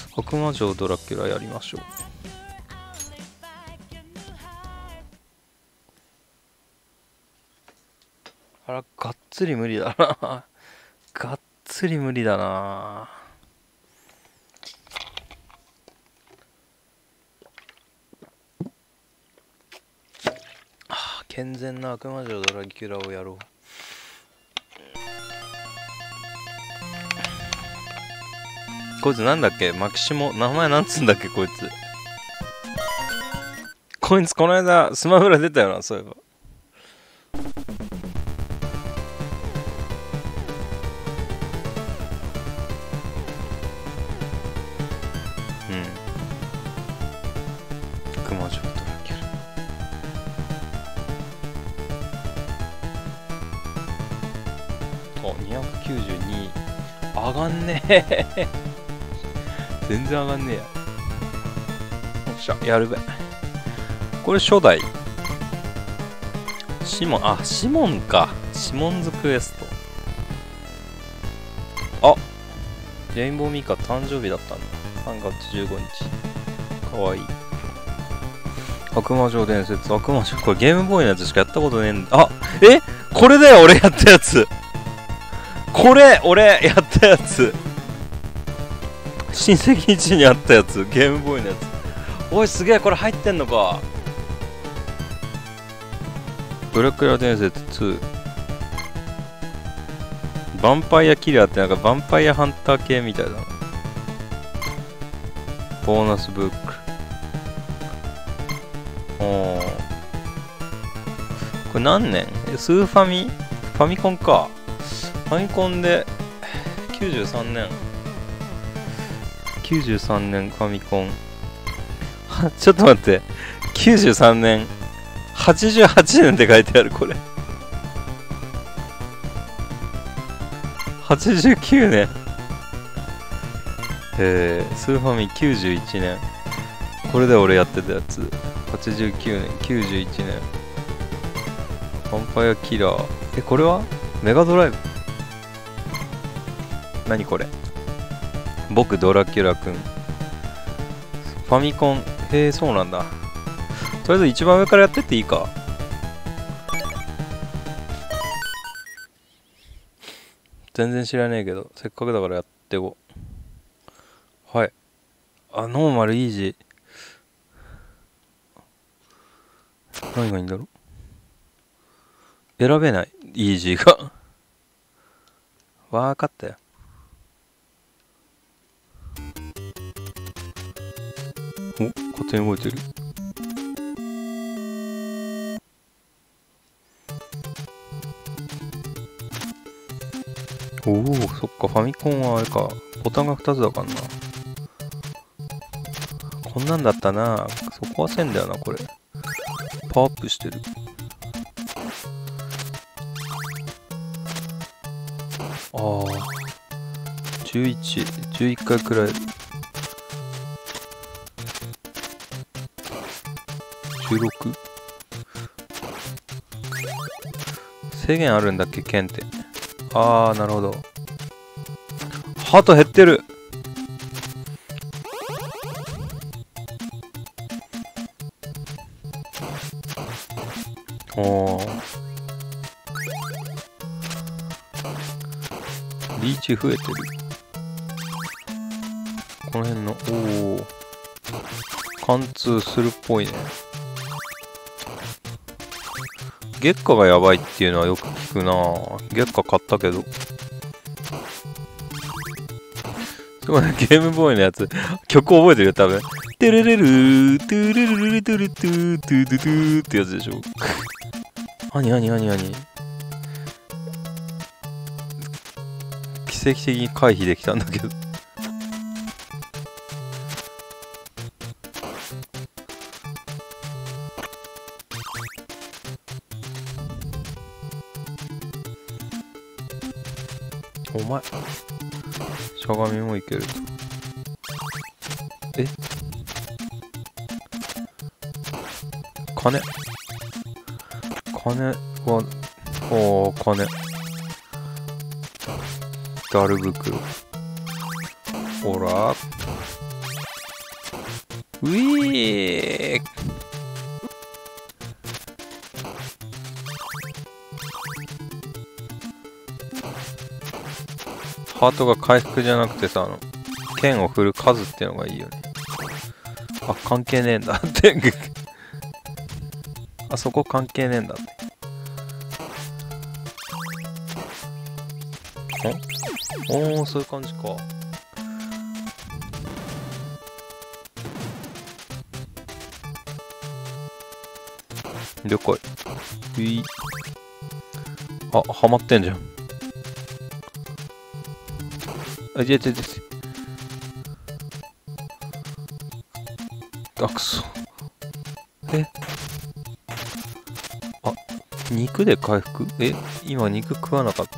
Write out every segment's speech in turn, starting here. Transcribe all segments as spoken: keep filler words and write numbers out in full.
悪魔城ドラキュラやりましょう。あら、がっつり無理だながっつり無理だな。あ、健全な悪魔城ドラキュラをやろう。こいつなんだっけ、マキシモ、名前なんつうんだっけこいつ。こいつこの間スマブラ出たよな、そういえば。うん。悪魔城ドラキュラ。あ、にひゃくきゅうじゅうに。上がんねえ全然上がんねえや。よっしゃ、やるべ。これ初代シモン、あ、シモンか。シモンズクエスト。あ、レインボーミカ誕生日だったんだ。さんがつじゅうごにち。かわいい。悪魔城伝説、悪魔城、これゲームボーイのやつしかやったことねえんだ。あ、え、これだよ俺やったやつ。これ俺やったやつ。親戚一にあったやつ、ゲームボーイのやつ。おい、すげえ、これ入ってんのか。ドラクエ伝説ツー。ヴァンパイアキラーってなんかヴァンパイアハンター系みたいだな。ボーナスブック。おー。これ何年？え、スーファミ？ファミコンか。ファミコンできゅうじゅうさんねん。きゅうじゅうさんねんファミコン。ちょっと待って。きゅうじゅうさんねん。はちじゅうはちねんって書いてある、これ。はちじゅうきゅうねん。えー、スーファミきゅうじゅういちねん。これで俺やってたやつ。はちじゅうきゅうねん、きゅうじゅういちねん。ヴァンパイアキラー。え、これはメガドライブ。何これ。僕ドラキュラくん。ファミコン。へえ、そうなんだ。とりあえず一番上からやってっていいか。全然知らねえけど、せっかくだからやってこう。はい。あ、ノーマルイージー。何がいいんだろう。選べない。イージーが。わかったよ。お、勝手に動いてる。おお、そっか、ファミコンはあれか。ボタンがふたつだからな。こんなんだったな。そこはせんだよな、これ。パワーアップしてる。ああ。じゅういち、じゅういっかいくらい。じゅうろく？ 制限あるんだっけ、剣って。あー、なるほど。ハート減ってる。おー。リーチ増えてる。この辺の、おー。貫通するっぽいね。月下がやばいっていうのはよく聞くなぁ。月下買ったけど。すごいね、ゲームボーイのやつ。曲覚えてるよ、多分。テレレルー、トゥルルルルトゥルトゥー、トゥドゥトゥーってやつでしょ。なになになになに奇跡的に回避できたんだけど。お前、しゃがみもいける。え、金金は、おー、金。ダル袋。ほら。 うぃー。ハートが回復じゃなくてさ、あの剣を振る数っていうのがいいよね。あ、関係ねえんだってあそこ関係ねえんだって。おおー、そういう感じか。了解。うい。あ、はまってんじゃん。あ、いやいやいや。あ、くそ。えあ、肉で回復？え、今肉食わなかった？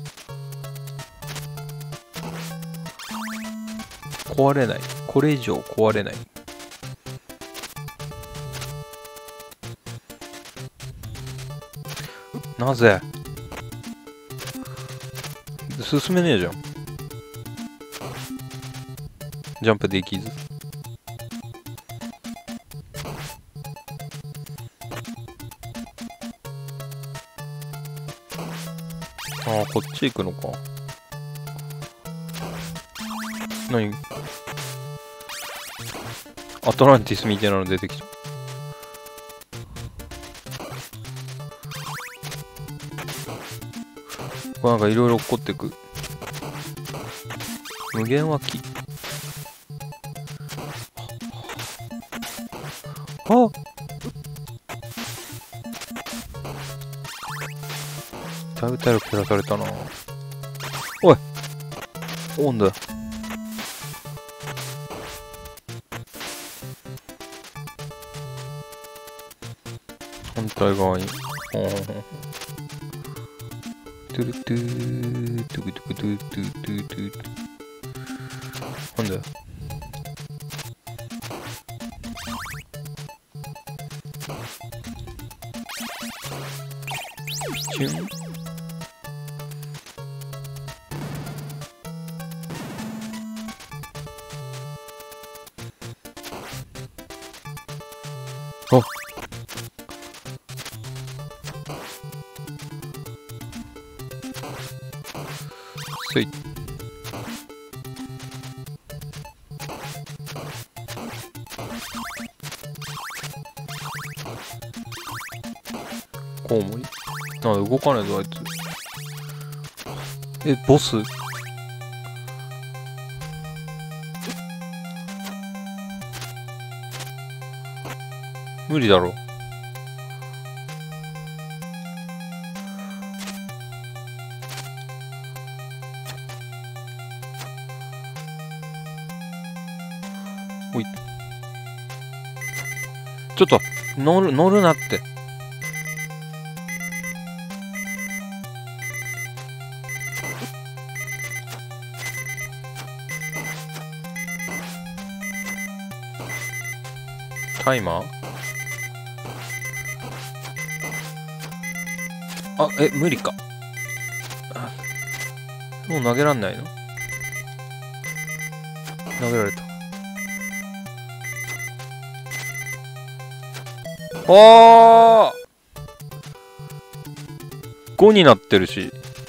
壊れない。これ以上壊れない。なぜ？進めねえじゃん。ジャンプできず。ああ、こっち行くのか。何？アトランティスみたいなの出てきた。これなんかいろいろ起こってく。無限脇。あっ、だいぶ体力減らされたな。おい、オンだ。反対側に。トゥルトゥートゥクトゥクトゥトゥトゥトゥトゥ。なんだよ。チュン。あっ、スイッ。コウモリなんで動かないぞあいつ。え、ボス？無理だろ。おい。ちょっと、乗る、乗るなって。タイマー？あ、え、無理か。もう投げらんないの？投げられた。ああごになってるし。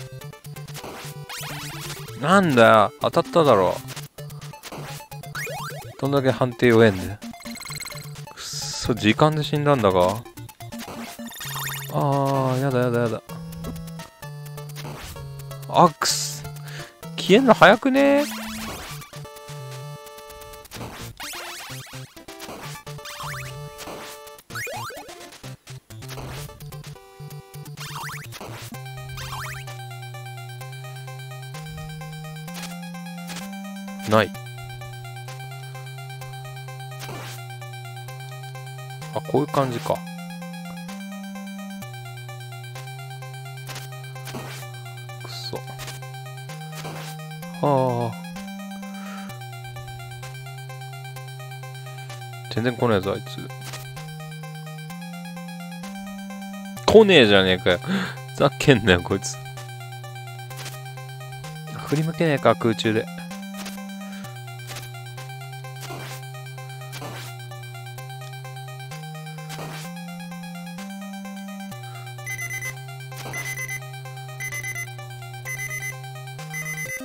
なんだよ、当たっただろ。どんだけ判定弱えんだよ。くっそ、時間で死んだんだが。ああ、やだやだやだ。あ、くす。消えんの早くね？ない。あ、こういう感じか。くそ。はあ。全然来ねえぞ、あいつ。来ねえじゃねえかよ。ふざけんなよ、こいつ。振り向けねえか、空中で。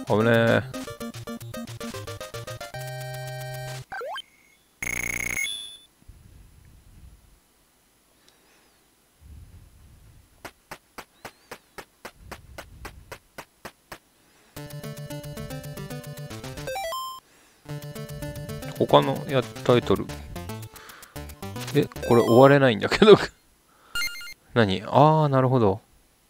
危ねえ。他のやタイトル。え、これ終われないんだけど。何？ああ、なるほど。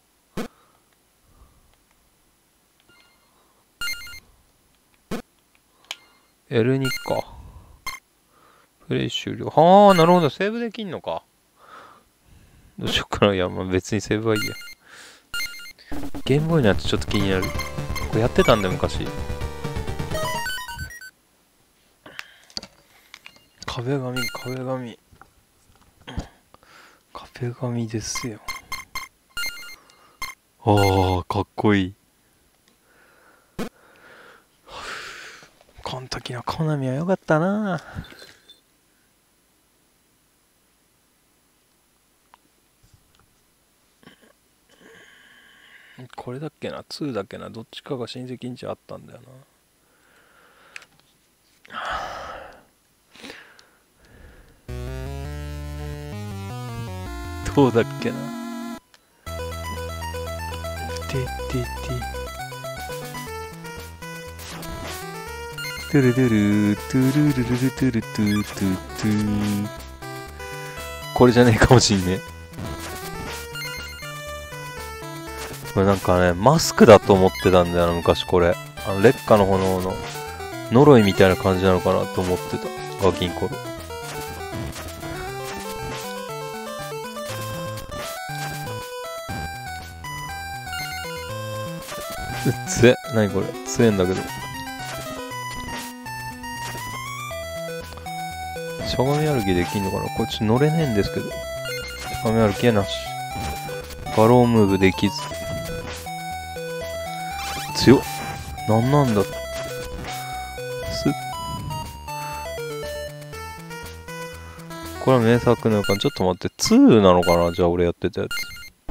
エルに か。プレイ終了。はあ、なるほど。セーブできんのか。どうしよっかな。いや、まあ別にセーブはいいや。ゲームボーイのやつちょっと気になる。これやってたんだよ、昔。壁紙、壁紙。壁紙ですよ。ああ、かっこいい。この時のコナミは良かったな。これだっけな、ツーだっけな、どっちかが親戚んちあったんだよな。どうだっけな。ててて。トゥルルルトゥルルルルトゥルトゥトゥトゥ。これじゃねえかもしんねえ。これなんかね、マスクだと思ってたんだよな、昔これ。あの、烈火の炎の呪いみたいな感じなのかなと思ってた。ガキンコロ。うっつえ。なにこれ。強えんだけど。しゃがみ歩きできんのかな。こっち乗れねえんですけど。しゃがみ歩きはなし。バロームーブできず。強っ。なんなんだ。すっ。これは名作なのかな。ちょっと待って。ツーなのかな。じゃあ俺やってたやつ。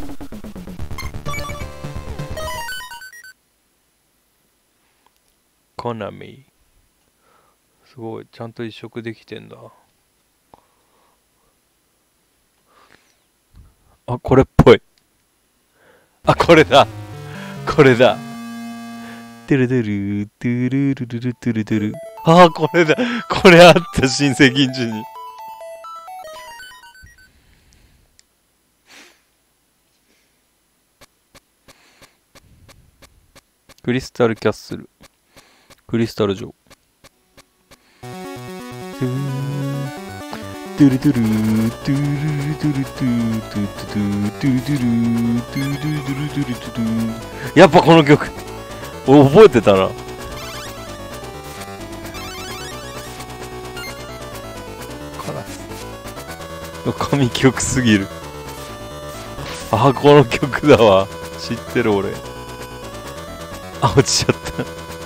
コナミ。すごい。ちゃんと移植できてんだ。あ、これっぽい。あ、これだ。これだ。トゥルトゥル、トゥルルルルトゥルトゥル。ああ、これだ。これあった、親戚んちに。クリスタルキャッスル。クリスタル城。トゥルトゥル、トゥルトゥルトゥルトゥトゥトゥトゥトゥトゥトゥトゥトゥトゥトゥトゥトゥ。やっぱこの曲覚えてたな。カラス。神曲すぎる。あ、この曲だわ。知ってる俺。あ、落ちちゃった。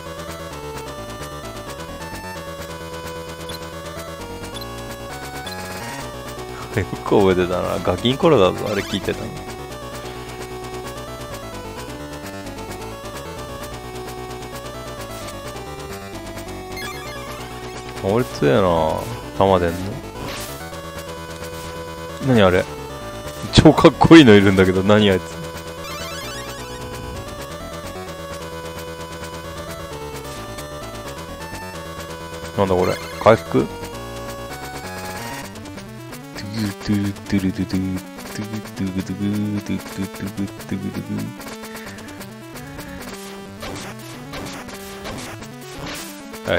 よく覚えてたな。ガキンコロだぞ、あれ聞いてたの。俺強えな。弾でんの。何あれ。超かっこいいのいるんだけど、何あいつ。なんだこれ。回復。トゥルトゥルトゥトゥトゥトゥトゥトゥトゥトゥトゥトゥトゥトゥトゥ。はい。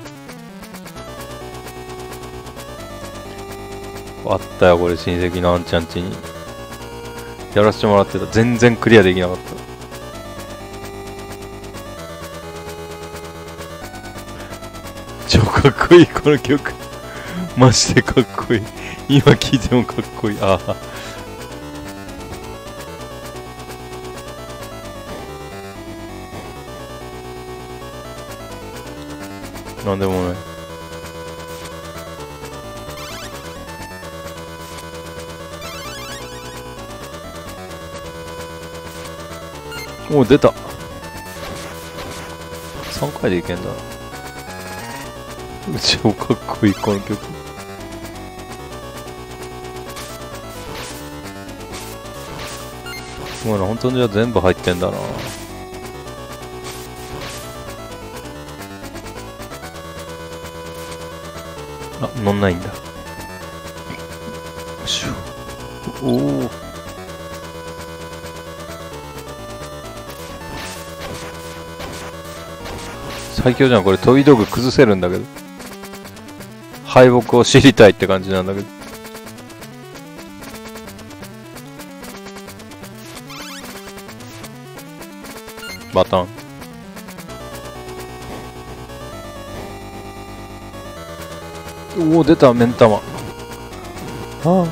あったよ、これ親戚のあんちゃんちに。やらせてもらってた。全然クリアできなかった。超かっこいい、この曲。マジでかっこいい。今聴いてもかっこいい。ああ。なんでもない。お、出た。 さんかいでいけんだな。超かっこいいこの曲。もうな、本当にじゃあ全部入ってんだな。あ、乗んないんだ。シュおお。最強じゃんこれ。飛び道具崩せるんだけど。敗北を知りたいって感じなんだけど。バタン。おお、出た、目ん玉。ああ。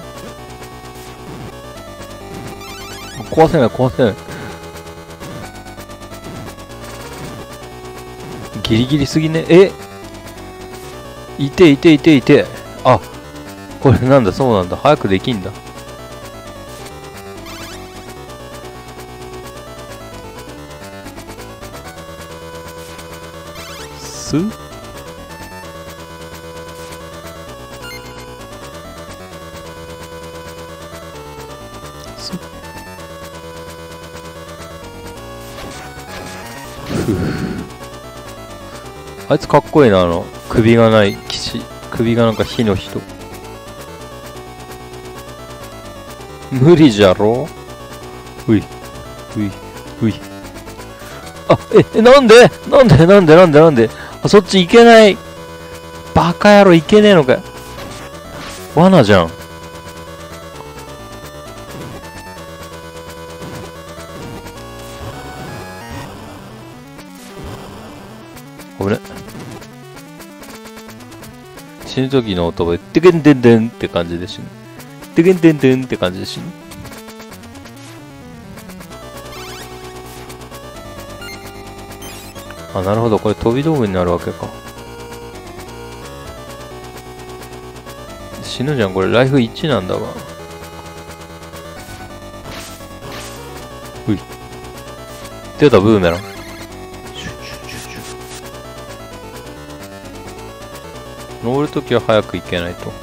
壊せない、壊せない。ギリギリすぎね。えいていていていて。あ、これなんだ、そうなんだ。早くできんだ。すすふう。あいつかっこいいな、あの首がない騎士。首がなんか火の人。無理じゃろ。ういういうい。あ、え、なんでなんでなんでなんでなんであ、そっち行けない。バカ野郎、行けねえのかよ。罠じゃん。ごめんね。死ぬ時の音が、てけんてんてんって感じで死ぬ。てけんてんてんって感じで死ぬ。あ、なるほど。これ飛び道具になるわけか。死ぬじゃん。これライフいちなんだわ。うい。出た、ブーメラン。登るときは早く行けないと。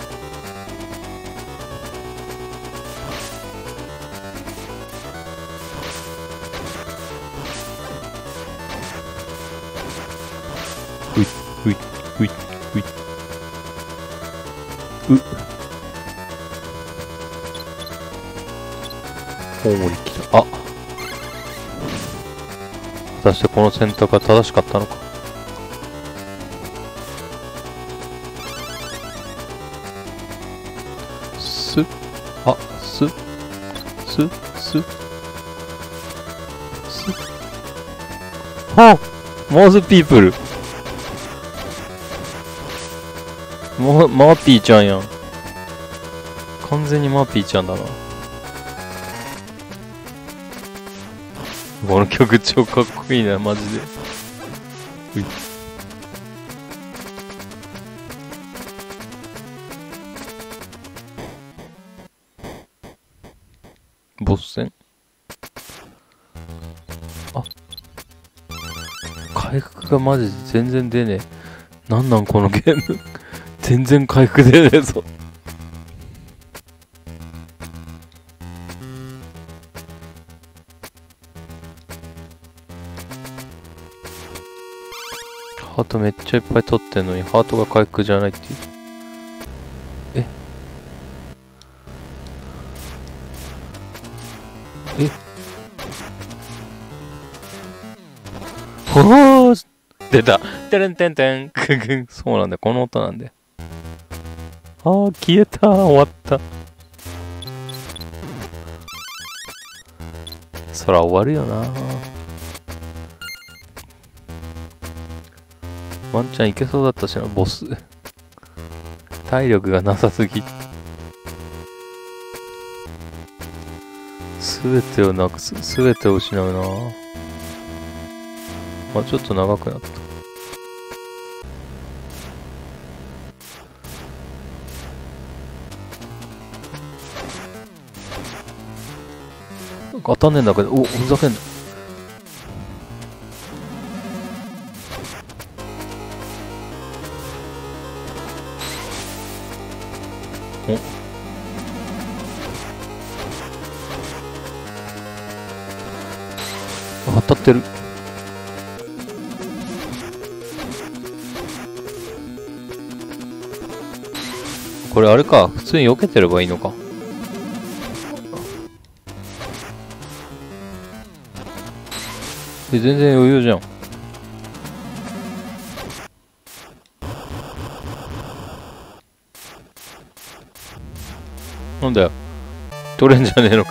ういういういうコウモリ来た。あ、果たしてこの選択は正しかったのか。すあすすすすあ、モーズピープル。ママーピーちゃんやん。完全にマーピーちゃんだな。この曲超かっこいいな、マジで。うい。ボス戦。あ、回復がマジで全然出ねえ。なんなんこのゲーム。全然回復出ねえぞ。ハートめっちゃいっぱい取ってんのにハートが回復じゃないっていう。ええほー出た。てれんてんてん。くぐそうなんだよ。この音なんで。あー、消えた。終わった。そら終わるよな。ワンチャンいけそうだったしな、ボス。体力がなさすぎ。すべてをなくす。すべてを失うな。あ、ちょっと長くなった。当たんねえんだけど、お、ふざけんな。 お、当たってる。これあれか、普通に避けてればいいのか。え、全然余裕じゃん。なんだよ。取れんじゃねえのか。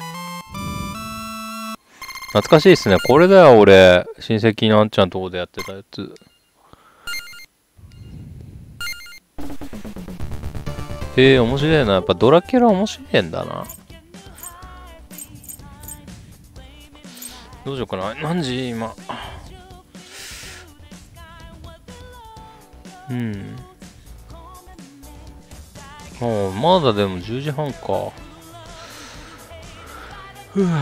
懐かしいっすね。これだよ、俺。親戚のあんちゃんとこでやってたやつ。ええー、面白いな。やっぱドラキュラ面白いんだな。どうしようかな。何時今。うん。ああ、まだでもじゅうじはんか。ふぅ。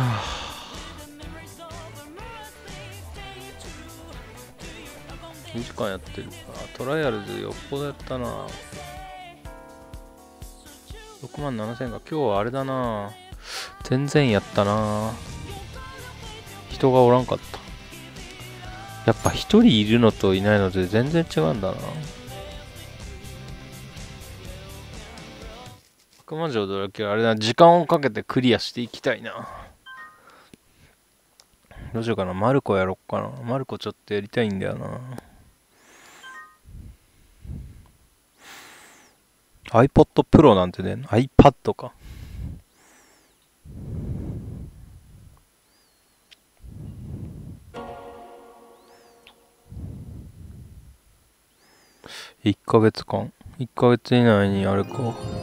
にじかんやってる。あ、トライアルズよっぽどやったな。ろくまんななせんか。今日はあれだな。全然やったな。人がおらんかった。やっぱ一人いるのといないので全然違うんだな。悪魔城ドラキュラあれだ、時間をかけてクリアしていきたいな。どうしようかな。マルコやろっかな。マルコちょっとやりたいんだよな。iPod Pro なんてね、iPad か。いっかげつかん。いっかげつ以内にあれか。